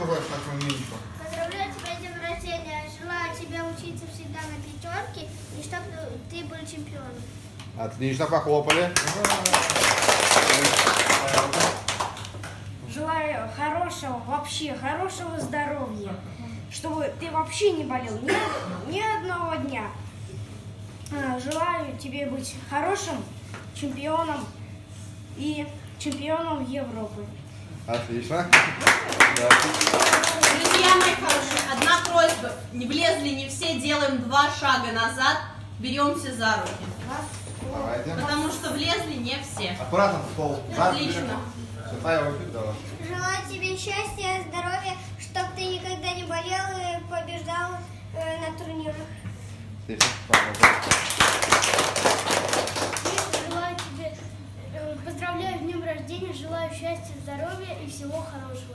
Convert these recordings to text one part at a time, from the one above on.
хочешь, такую минутку. Поздравляю тебя с днем рождения. Желаю тебе учиться всегда на пятерке и чтобы ты был чемпионом. Отлично, похлопали. Желаю хорошего здоровья, чтобы ты вообще не болел ни одного дня. Желаю тебе быть хорошим чемпионом и чемпионом Европы. Отлично. Друзья мои хорошие, одна просьба. Не влезли не все, делаем 2 шага назад, беремся за руки. Давайте. Потому что влезли не все. Аккуратно в пол. Отлично. Желаю тебе счастья, здоровья, чтобы ты никогда не болел и побеждал на турнирах. Желаю тебе, поздравляю с днем рождения, желаю счастья, здоровья и всего хорошего.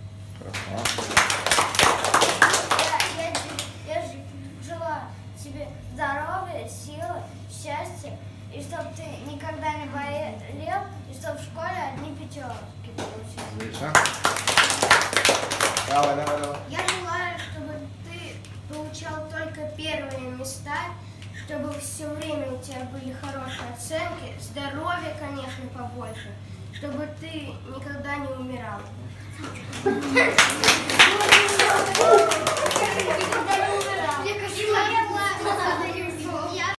Я желаю тебе здоровья, силы, счастья, и чтобы ты никогда не болел, и чтобы в школе одни пятерки получились. Отлично. Давай. Я желаю, чтобы ты получал только первые места, чтобы все время у тебя были хорошие оценки, здоровья, конечно, побольше, чтобы ты никогда не умирал.